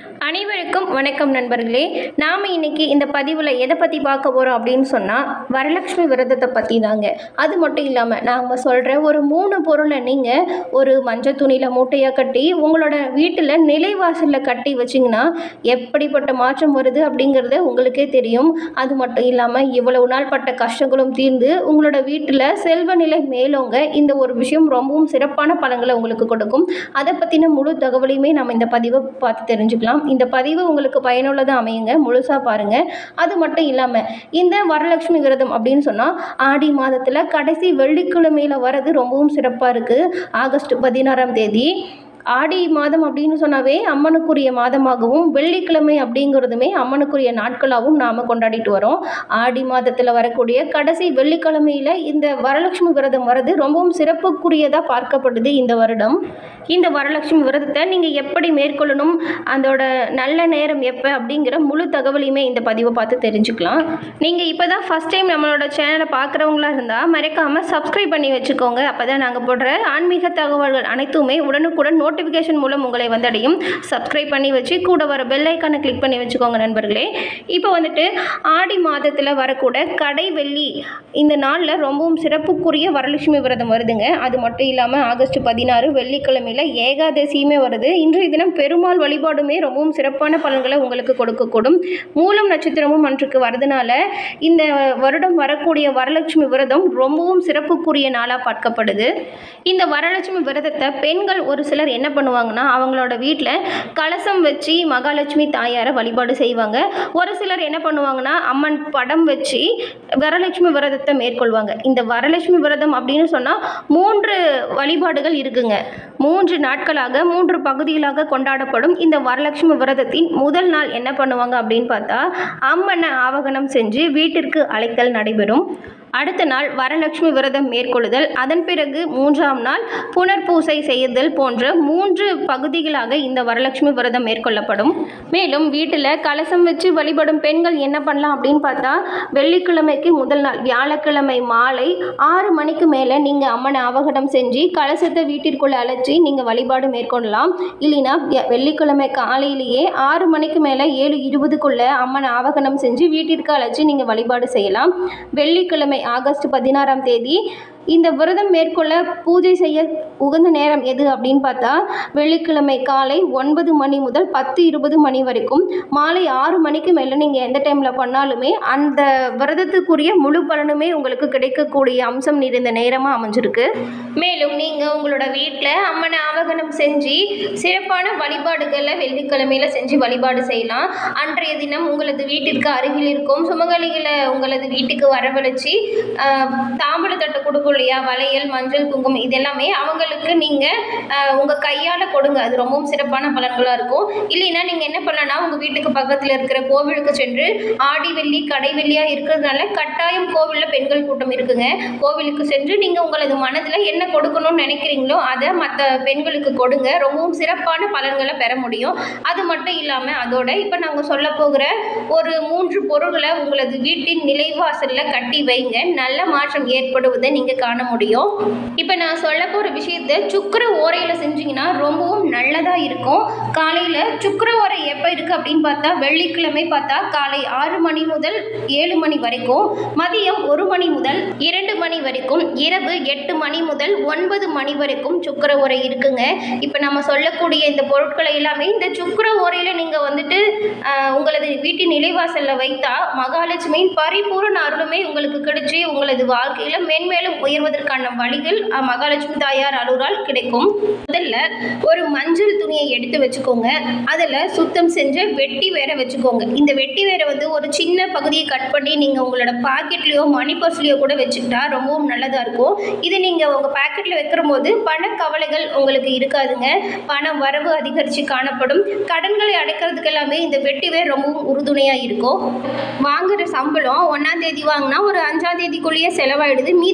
அனைவருக்கும் வணக்கம் நண்பர்களே. நாம் இன்னைக்கு இந்த பதிவில் எதை பற்றி பார்க்க போகிறோம் அப்படின்னு சொன்னால் வரலட்சுமி விரதத்தை பற்றி தாங்க. அது மட்டும் இல்லாமல் நாங்கள் சொல்கிற ஒரு 3 பொருளை நீங்கள் ஒரு மஞ்சள் துணியில் மூட்டையாக கட்டி உங்களோட வீட்டில் நிலைவாசலில் கட்டி வச்சிங்கன்னா எப்படிப்பட்ட மாற்றம் வருது அப்படிங்கிறது உங்களுக்கே தெரியும். அது மட்டும் இல்லாமல் இவ்வளவு நாள் பட்ட கஷ்டங்களும் தீர்ந்து உங்களோட வீட்டில் செல்வ நிலை மேலோங்க இந்த ஒரு விஷயம் ரொம்பவும் சிறப்பான பலன்களை உங்களுக்கு கொடுக்கும். அதை பற்றின முழு தகவலையுமே நம்ம இந்த பதிவை பார்த்து தெரிஞ்சுக்கலாம். இந்த பதிவு உங்களுக்கு பயனுள்ளதாக அமையுங்க, முழுசாக பாருங்கள். அது மட்டும் இல்லாமல் இந்த வரலட்சுமி விரதம் அப்படின்னு சொன்னால் ஆடி மாதத்தில் கடைசி வெள்ளிக்கிழமையில் வரது ரொம்பவும் சிறப்பாக இருக்குது. ஆகஸ்ட் 16ஆம் தேதி ஆடி மாதம் அப்படின்னு சொன்னாவே அம்மனுக்குரிய மாதமாகவும் வெள்ளிக்கிழமை அப்படிங்கிறதுமே அம்மனுக்குரிய நாட்களாகவும் நாம் கொண்டாடிட்டு வரோம். ஆடி மாதத்தில் வரக்கூடிய கடைசி வெள்ளிக்கிழமையில் இந்த வரலட்சுமி விரதம் வரது ரொம்பவும் சிறப்புக்குரியதாக பார்க்கப்படுது இந்த வருடம். இந்த வரலட்சுமி விரதத்தை நீங்கள் எப்படி மேற்கொள்ளணும், அதோட நல்ல நேரம் எப்போ அப்படிங்கிற முழு தகவலையுமே இந்த பதிவை பார்த்து தெரிஞ்சுக்கலாம். நீங்கள் இப்போ தான் ஃபஸ்ட் டைம் நம்மளோட சேனலை பார்க்குறவங்களா இருந்தால் மறக்காமல் சப்ஸ்கிரைப் பண்ணி வச்சுக்கோங்க. அப்போ தான் நாங்கள் போடுற ஆன்மீக தகவல்கள் அனைத்துமே உடனுக்குடன் நோட்டிஃபிகேஷன் மூலம் உங்களை வந்தடையும். சப்ஸ்கிரைப் பண்ணி வச்சு கூட வர பெல் ஐக்கானை கிளிக் பண்ணி வச்சுக்கோங்க நண்பர்களே. இப்போ வந்துட்டு ஆடி மாதத்தில் வரக்கூட கடை வெள்ளி இந்த நாளில் ரொம்பவும் சிறப்புக்குரிய வரலட்சுமி விரதம் வருதுங்க. அது மட்டும் இல்லாமல் ஆகஸ்ட் 16 வெள்ளிக்கிழமையில் ஏகாதசியுமே வருது. இன்றைய தினம் பெருமாள் வழிபாடுமே ரொம்பவும் சிறப்பான பலன்களை உங்களுக்கு கொடுக்கக்கூடும். மூலம் நட்சத்திரமும் அன்றைக்கு வரதுனால இந்த வருடம் வரக்கூடிய வரலட்சுமி விரதம் ரொம்பவும் சிறப்புக்குரிய நாளாக பார்க்கப்படுது. இந்த வரலட்சுமி விரதத்தை பெண்கள் ஒரு சிலர் என்ன பண்ணுவாங்கன்னா அவங்களோட வீட்டில் கலசம் வச்சு மகாலட்சுமி தாயாரை வழிபாடு செய்வாங்க. ஒரு சிலர் என்ன பண்ணுவாங்கன்னா அம்மன் படம் வச்சு வரலட்சுமி விரதத்தை மேற்கொள்வாங்க. இந்த வரலட்சுமி விரதம் அப்படின்னு சொன்னால் 3 வழிபாடுகள் இருக்குங்க. 3 நாட்களாக 3 பகுதிகளாக கொண்டாடப்படும் இந்த வரலட்சுமி விரதத்தின் முதல் நாள் என்ன பண்ணுவாங்க அப்படின்னு பார்த்தா அம்மனை ஆவாகனம் செஞ்சு வீட்டிற்கு அழைத்தல் நடைபெறும். அடுத்த நாள் வரலட்சுமி விரதம் மேற்கொள்ளுதல், அதன் பிறகு 3ஆம் நாள் புனர்பூசை செய்தல் போன்ற 3 பகுதிகளாக இந்த வரலட்சுமி விரதம் மேற்கொள்ளப்படும். மேலும் வீட்டில் கலசம் வச்சு வழிபடும் பெண்கள் என்ன பண்ணலாம் அப்படின்னு பார்த்தா வெள்ளிக்கிழமைக்கு முதல் நாள் வியாழக்கிழமை மாலை 6 மணிக்கு மேலே நீங்கள் அம்மனை ஆவாகனம் செஞ்சு கலசத்தை வீட்டிற்குள்ளே அழைச்சி நீங்கள் வழிபாடு மேற்கொள்ளலாம். இல்லைன்னா வெள்ளிக்கிழமை காலையிலேயே 6 மணிக்கு மேலே 7:20க்குள்ளே அம்மனை ஆவாகனம் செஞ்சு வீட்டிற்கு அழைச்சி நீங்கள் வழிபாடு செய்யலாம். வெள்ளிக்கிழமை ஆகஸ்ட் 16ஆம் தேதி இந்த விரதம் மேற்கொள்ள பூஜை செய்ய உகந்த நேரம் எது அப்படின்னு பார்த்தா வெள்ளிக்கிழமை காலை 9 மணி முதல் 10:20 மணி வரைக்கும், மாலை 6 மணிக்கு மேலே நீங்கள் எந்த டைமில் பண்ணாலுமே அந்த விரதத்துக்குரிய முழு பலனுமே உங்களுக்கு கிடைக்கக்கூடிய அம்சம் நிறைந்த நேரமாக அமைஞ்சிருக்கு. மேலும் நீங்கள் உங்களோட வீட்டில் அம்மனை ஆவாகனம் செஞ்சு சிறப்பான வழிபாடுகளை வெள்ளிக்கிழமையில் செஞ்சு வழிபாடு செய்யலாம். அன்றைய தினம் உங்களது வீட்டிற்கு அருகில் இருக்கும் சுமங்கலிகளை உங்களது வீட்டுக்கு வரவழைச்சி தாம்பூலத்தட்டு கொடுக்கும் இல்லையா, வளையல் மஞ்சள் குங்குமம் இதெல்லாமே அவங்களுக்கு நீங்கள் உங்கள் கையால் கொடுங்க. அது ரொம்பவும் சிறப்பான பலன்களாக இருக்கும். இல்லைன்னா நீங்கள் என்ன பண்ணலாம், உங்கள் வீட்டுக்கு பக்கத்தில் இருக்கிற கோவிலுக்கு சென்று ஆடி வெள்ளி கடை வெள்ளியாக இருக்கிறதுனால கட்டாயம் கோவிலில் பெண்கள் கூட்டம் இருக்குங்க. கோவிலுக்கு சென்று நீங்கள் உங்களது மனதில் என்ன கொடுக்கணும்னு நினைக்கிறீங்களோ அதை மற்ற பெண்களுக்கு கொடுங்க. ரொம்பவும் சிறப்பான பலன்களை பெற முடியும். அது மட்டும் இல்லாமல் அதோட இப்போ நாங்கள் சொல்ல போகிற ஒரு 3 பொருட்களை உங்களது வீட்டின் நிலைவாசலில் கட்டி வைங்க. நல்ல மாற்றம் ஏற்படுவதை நீங்கள் காண முடியும். இப்போ நான் சொல்ல போகிற விஷயத்தை சுக்கிர ஓரையில் செஞ்சிங்கன்னா ரொம்பவும் நல்லதாக இருக்கும். காலையில் சுக்கிர ஓரை எப்போ இருக்குது அப்படின்னு பார்த்தா வெள்ளிக்கிழமை பார்த்தா காலை 6 மணி முதல் 7 மணி வரைக்கும், மதியம் 1 மணி முதல் 2 மணி வரைக்கும், இரவு 8 மணி முதல் 9 மணி வரைக்கும் சுக்கிர ஓரை இருக்குங்க. இப்போ நம்ம சொல்லக்கூடிய இந்த பொருட்களை எல்லாமே இந்த சுக்கிர ஓரையில் நீங்கள் வந்துட்டு உங்களது வீட்டின் நிலைவாசலில் வைத்தா மகாலட்சுமியின் பரிபூரண அருளுமே உங்களுக்கு கிடைச்சி உங்களது வாழ்க்கையில் மென்மேலும் உயர்வதற்கான வழிகள் மகாலட்சுமி தாயார் அருளால் கிடைக்கும். முதல்ல ஒரு மஞ்சள் துணியை எடுத்து வச்சுக்கோங்க. அதில் சுத்தம் செஞ்ச வெட்டி வேற வச்சுக்கோங்க. இந்த வெட்டி வேற வந்து ஒரு சின்ன பகுதியை கட் பண்ணி நீங்கள் உங்களோட பாக்கெட்லேயோ மணி பர்ஸ்லேயோ கூட வச்சுக்கிட்டா ரொம்பவும் நல்லதாக இருக்கும். இது நீங்கள் உங்கள் பாக்கெட்டில் வைக்கிற போது பண கவலைகள் உங்களுக்கு இருக்காதுங்க. பண வரவு அதிகரித்து காணப்படும். கடன்களை அடைக்கிறதுக்கு எல்லாமே இந்த வெட்டி வேர் ரொம்பவும் உறுதுணையாக இருக்கும். வாங்குகிற சம்பளம் 1ஆம் தேதி வாங்கினா ஒரு 5ஆம் தேதிக்குள்ளேயே செலவாயிடுது. மீதி 25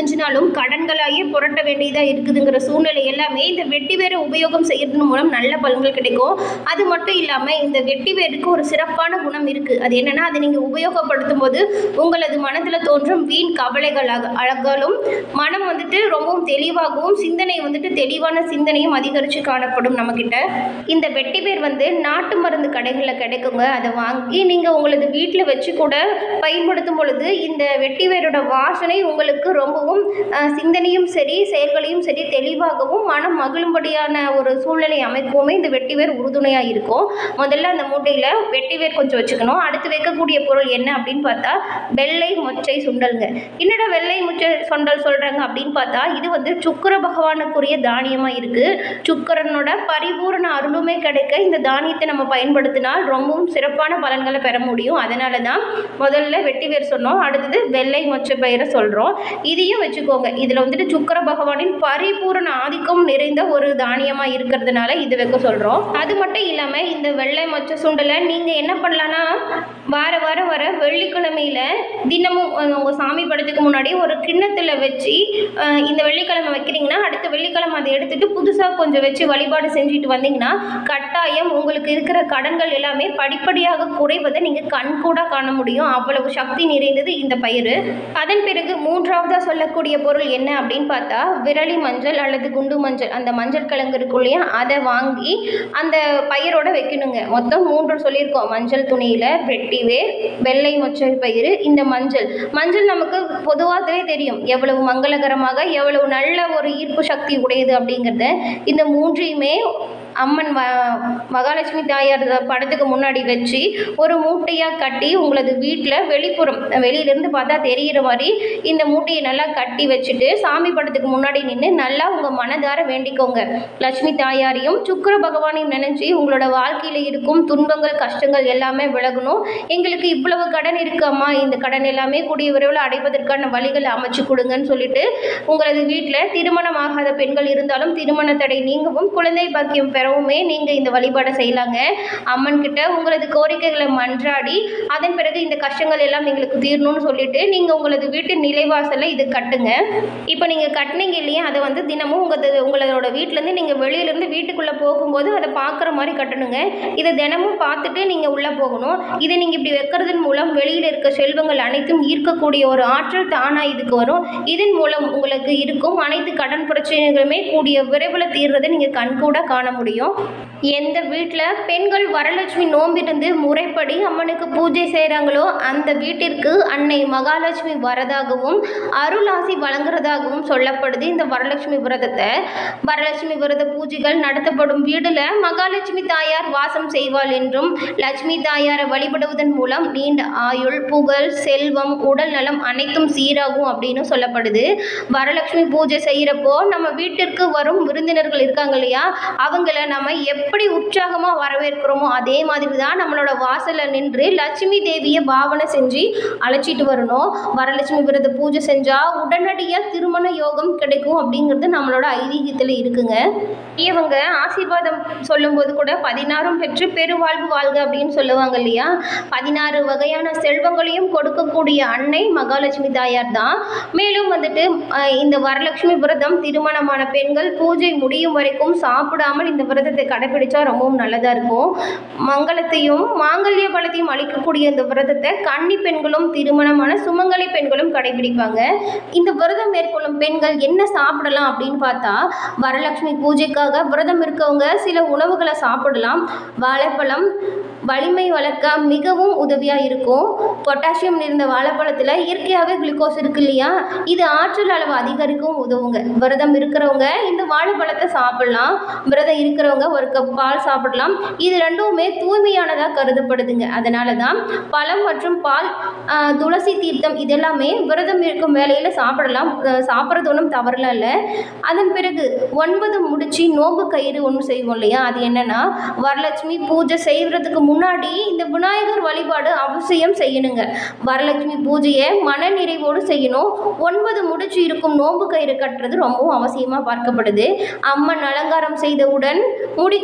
செஞ்சினாலும் கடன்களாயே புரட்ட வேண்டியதாக இருக்குதுங்கிற சூழ்நிலை எல்லாமே இந்த வெட்டி வேரை உபயோகம் செய்யறதன் மூலம் நல்ல பலன்கள் கிடைக்கும். அது மட்டும் இல்லாமல் இந்த வெட்டி வேருக்கு ஒரு சிறப்பான குணம் இருக்குது. அது என்னென்னா, அதை நீங்கள் உபயோகப்படுத்தும் போது உங்களது மனதில் தோன்றும் வீண் கவலைகளும் மனம் வந்துட்டு ரொம்பவும் தெளிவாகவும் சிந்தனை வந்துட்டு தெளிவான சிந்தனையும் அதிகரித்து காணப்படும் நம்மக்கிட்ட. இந்த வெட்டி வேர் வந்து நாட்டு மருந்து கடைகளில் கிடைக்குங்க. அதை வாங்கி நீங்கள் உங்களது வீட்டில் வச்சு கூட பயன்படுத்தும் பொழுது இந்த வெட்டி வேரோட வாசனை உங்களுக்கு ரொம்பவும் சிந்தனையும் சரி செயல்களையும் சரி தெளிவாகவும் மனம் மகிழும்படியான ஒரு சூழ்நிலை அமைப்புமே இந்த வெட்டி வேர் உறுதுணையாக இருக்கும். முதல்ல அந்த மூட்டையில் வெட்டி வேர் கொஞ்சம் வச்சுக்கணும். அடுத்து வைக்கக்கூடிய பொருள் என்ன அப்படின்னு பார்த்தா வெள்ளை மொச்சை சுண்டல்ங்க. என்னடா வெள்ளை மொச்சை சுண்டல் சொல்கிறாங்க அப்படின்னு பார்த்தா, இது வந்து சுக்கிர பகவானுக்குரிய தானியமாக இருக்குது. சுக்கிரனோட பரிபூர்ண அருளுமே கிடைக்க இந்த தானியத்தை நம்ம பயன்படுத்தினால் ரொம்பவும் சிறப்பான பலன்களை பெற முடியும். அதனால தான் முதல்ல வெட்டி வேர் சொன்னோம், அடுத்தது வெள்ளை மொச்சை பயிரை சொல்கிறோம். இதையும் வச்சுக்கோங்க. இதில் வந்துட்டு சுக்கிர பகவானின் பரிபூர்ண ஆதிக்கம் நிறைந்த ஒரு தானியமாக இருக்கிறதுனால இது வைக்க சொல்கிறோம். அது மட்டும் இல்லாமல் இந்த வெள்ளை மொச்சை சுண்டலை நீங்கள் என்ன பண்ணலான்னா, வார வாரம் வர வெள்ளிக்கிழமையில் தினமும் உங்கள் சாமி படத்துக்கு முன்னாடி ஒரு கிண்ணத்தில் வச்சு இந்த வெள்ளிக்கிழமை வைக்கிறீங்கன்னா அடுத்த வெள்ளிக்கிழமை அதை எடுத்துகிட்டு புதுசாக கொஞ்சம் வச்சு வழிபாடு செஞ்சுட்டு வந்தீங்கன்னா கட்டாயம் உங்களுக்கு இருக்கிற கடன்கள் எல்லாமே படிப்படியாக குறைவதை நீங்கள் கண்கூட காண முடியும். அவ்வளவு சக்தி நிறைந்தது இந்த பயிர். அதன் பிறகு மூன்றாவதாக சொல்லக்கூடிய பொருள் என்ன அப்படின்னு பார்த்தா விரலி மஞ்சள் அல்லது குண்டு மஞ்சள், அந்த மஞ்சள் கிழங்கு இருக்கும் இல்லையா, அதை வாங்கி அந்த பயிரோட வைக்கணுங்க. மொத்தம் 3 சொல்லியிருக்கோம். மஞ்சள் துணியில் வெட்டி வேர், வெள்ளை மொச்சை பயிர், இந்த மஞ்சள் நமக்கு பொதுவாகவே தெரியும் எவ்வளவு மங்களகரமாக எவ்வளவு நல்ல ஒரு ஈர்ப்பு சக்தி உடையது அப்படிங்கிறத. இந்த 3ஐயுமே அம்மன் மகாலட்சுமி தாயார் படத்துக்கு முன்னாடி வச்சு ஒரு மூட்டையாக கட்டி உங்களது வீட்டில் வெளிப்புறம் வெளியிலேருந்து பார்த்தா தெரிகிற மாதிரி இந்த மூட்டையை நல்லா கட்டி வச்சுட்டு சாமி படத்துக்கு முன்னாடி நின்று நல்லா உங்கள் மனதார வேண்டிக்கோங்க. லட்சுமி தாயாரையும் சுக்கிர பகவானையும் நினைச்சு உங்களோட வாழ்க்கையில் இருக்கும் துன்பங்கள் கஷ்டங்கள் எல்லாமே விலகணும். எங்களுக்கு இவ்வளவு கடன் இருக்காமா, இந்த கடன் எல்லாமே கூடிய விரைவில் அடைவதற்கான வழிகளை அமைச்சு கொடுங்கன்னு சொல்லிட்டு உங்களது வீட்டில் திருமணமாகாத பெண்கள் இருந்தாலும் திருமண தடை நீங்கவும் குழந்தை பாக்கியம் பெறவுமே நீங்கள் இந்த வழிபாடை செய்யலாங்க. அம்மன் கிட்ட உங்களது கோரிக்கைகளை மன்றாடி அதன் பிறகு இந்த கஷ்டங்கள் எல்லாம் எங்களுக்கு தீரணும்னு சொல்லிட்டு நீங்கள் உங்களது வீட்டு நிலைவாசலில் இது கட்டுங்க. இப்போ நீங்கள் கட்டினீங்க இல்லையா, அதை வந்து தினமும் உங்களோட வீட்டிலேருந்து நீங்கள் வெளியிலேருந்து வீட்டுக்குள்ளே போகும்போது அதை பார்க்குற மாதிரி கட்டணுங்க. இதை தினமும் பார்த்துட்டு நீங்கள் உள்ளே போகணும். இதை நீங்கள் இப்படி வைக்கிறதன் மூலம் வெளியில் இருக்க செல்வங்கள் அனைத்தும் ஈர்க்கக்கூடிய ஒரு ஆற்றல் தானாக இதுக்கு வரும். இதன் மூலம் உங்களுக்கு இருக்கும் அனைத்து கடன் பிரச்சனைகளுமே கூடிய விரைவில் தீர்றதை நீங்கள் கண்கூட காண முடியும். எந்த வீட்டில் பெண்கள் வரலட்சுமி நோம்பிருந்து முறைப்படி அம்மனுக்கு பூஜை செய்கிறாங்களோ அந்த வீட்டிற்கு அன்னை மகாலட்சுமி வரதாகவும் அருளாசி வழங்குறதாகவும் சொல்லப்படுது. இந்த வரலட்சுமி விரதத்தை வரலட்சுமி விரத பூஜைகள் நடத்தப்படும் வீடுல மகாலட்சுமி தாயார் வாசம் செய்வாள் என்றும், லட்சுமி தாயாரை வழிபடுவதன் மூலம் நீண்ட ஆயுள், புகழ், செல்வம், உடல் நலம் அனைத்தும் சீராகும் அப்படின்னு சொல்லப்படுது. வரலட்சுமி பூஜை செய்கிறப்போ நம்ம வீட்டிற்கு வரும் விருந்தினர்கள் இருக்காங்க இல்லையா, அவங்கள நம்ம எப்படி உற்சாகமாக வரவேற்கிறோமோ அதே மாதிரி தான் நம்மளோட வாசலில் நின்று லட்சுமி தேவியை பாவனை செஞ்சு அழைச்சிட்டு வரணும். வரலட்சுமி விரத பூஜை செஞ்சால் உடனடியாக திருமண யோகம் கிடைக்கும் அப்படிங்கிறது நம்மளோட ஐதீகத்தில் இருக்குங்க. இவங்க ஆசீர்வாதம் சொல்லும்போது கூட 16 பெற்று பெருவாழ்வு வாழ்க அப்படின்னு சொல்லுவாங்க இல்லையா, 16 வகையான செல்வங்களையும் கொடுக்கக்கூடிய அன்னை மகாலட்சுமி தாயார் தான். மேலும் வந்துட்டு இந்த வரலட்சுமி விரதம் திருமணமான பெண்கள் பூஜை முடியும் வரைக்கும் சாப்பிடாமல் இந்த விரதத்தை கடைபிடிச்சா ரொம்பவும் நல்லதாக இருக்கும். மங்களத்தையும் மாங்கல்ய பலத்தையும் அளிக்கக்கூடிய இந்த விரதத்தை கன்னி பெண்களும் திருமணமான சுமங்கலி பெண்களும் கடைபிடிப்பாங்க. இந்த விரதம் மேற்கொள்ளும் பெண்கள் என்ன சாப்பிடலாம் அப்படின்னு பார்த்தா, வரலட்சுமி பூஜைக்காக விரதம் இருக்கவங்க சில உணவுகளை சாப்பிடலாம். வாழைப்பழம் வலிமை வளர்க்க மிகவும் உதவியாக இருக்கும். பொட்டாசியம் நிறைந்த வாழைப்பழத்தில் இயற்கையாகவே குளுக்கோஸ் இருக்கு இல்லையா, இது ஆற்றல் அளவு அதிகரிக்கவும் உதவுங்க. விரதம் இருக்கிறவங்க இந்த வாழைப்பழத்தை சாப்பிடலாம். விரதம் இருக்கிறவங்க ஒரு கப் பால் சாப்பிடலாம். இது ரெண்டுமே தூய்மையானதாக கருதப்படுதுங்க. அதனால தான் பழம் மற்றும் பால், துளசி தீர்த்தம் இதெல்லாமே விரதம் இருக்கும் வேலையில் சாப்பிடலாம். சாப்பிட்றது ஒன்றும் தவறலாம் இல்லை. அதன் பிறகு 9 முடிச்சு நோம்பு கயிறு ஒன்று செய்வோம் இல்லையா, அது என்னன்னா வரலட்சுமி பூஜை செய்கிறதுக்கு முன்னாடி இந்த விநாயகர் வழிபாடு அவசியம் செய்யணுங்க. வரலட்சுமி பூஜையை மன நிறைவோடு செய்யணும். 9 முடிச்சு இருக்கும் நோம்பு கயிறு கட்டுறது ரொம்பவும் அவசியமாக பார்க்கப்படுது. அம்மன் அலங்காரம் செய்தவுடன் முடிக்க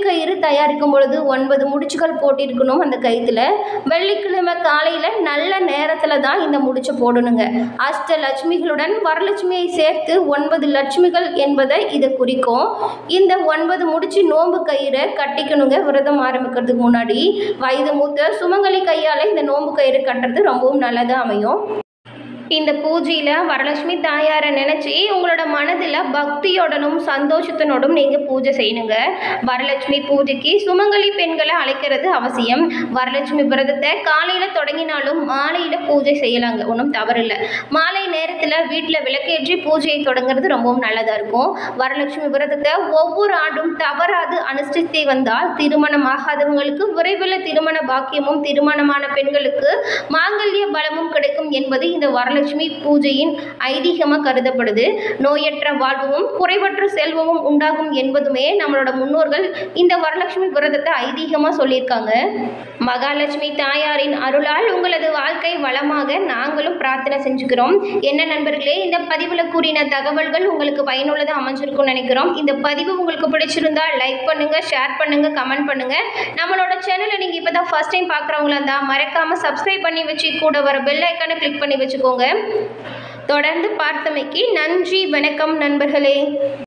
கயிறு தயாரிக்கும் பொழுது 9 முடிச்சுகள் போட்டிருக்கணும் அந்த கயிற்றுல. வெள்ளிக்கிழமை காலையில் நல்ல நேரத்தில் தான் இந்த முடிச்சை போடணுங்க. அஷ்டலட்சுமிகளுடன் வரலட்சுமியை சேர்த்து 9 லட்சுமிகள் என்பதை இதை குறிக்கும். இந்த 9 முடிச்சு நோன்பு கயிறை கட்டிக்கணுங்க. விரதம் ஆரம்பிக்கிறதுக்கு முன்னாடி வயது மூத்த சுமங்கலி கையால் இந்த நோன்பு கயிறு கட்டுறது ரொம்பவும் நல்லதாக அமையும். இந்த பூஜையில் வரலட்சுமி தாயாரை நினச்சி உங்களோட மனதில் பக்தியோடனும் சந்தோஷத்தினோடும் நீங்கள் பூஜை செய்யணுங்க. வரலட்சுமி பூஜைக்கு சுமங்கலி பெண்களை அழைக்கிறது அவசியம். வரலட்சுமி விரதத்தை காலையில் தொடங்கினாலும் மாலையில் பூஜை செய்யலாங்க, ஒன்றும் தவறில்லை. மாலை நேரத்தில் வீட்டில் விளக்கேற்றி பூஜையை தொடங்குறது ரொம்பவும் நல்லதாக இருக்கும். வரலட்சுமி விரதத்தை ஒவ்வொரு ஆண்டும் தவறாது அனுஷ்டித்து வந்தால் திருமணம் ஆகாதவங்களுக்கு விரைவில் திருமண பாக்கியமும், திருமணமான பெண்களுக்கு மாங்கல்ய பலமும் கிடைக்கும் என்பது இந்த வரலட்சுமி பூஜையின் ஐதீகமாக கருதப்படுது. நோயற்ற வாழ்வும் குறைவற்ற செல்வமும் உண்டாகும் என்பதுமே நம்மளோட முன்னோர்கள் இந்த வரலட்சுமி விரதத்தை ஐதீகமாக சொல்லியிருக்காங்க. மகாலட்சுமி தாயாரின் அருளால் உங்களது வாழ்க்கை வளமாக நாங்களும் பிரார்த்தனை செஞ்சுக்கிறோம். என்ன நண்பர்களே, இந்த பதிவில் கூறின தகவல்கள் உங்களுக்கு பயனுள்ளதாக அமைஞ்சிருக்கும்னு நினைக்கிறோம். இந்த பதிவு உங்களுக்கு பிடிச்சிருந்தா லைக் பண்ணுங்க, ஷேர் பண்ணுங்க, கமெண்ட் பண்ணுங்க. நம்மளோட சேனலை நீங்கள் இப்போ தான் ஃபர்ஸ்ட் டைம் பார்க்குறவங்களா இருந்தால் மறக்காமல் சப்ஸ்கிரைப் பண்ணி வச்சு கூட வர பெல் ஐக்கானை கிளிக் பண்ணி வச்சுக்கோங்க. தொடர்ந்து பார்த்தமைக்கு நன்றி. வணக்கம் நண்பர்களே.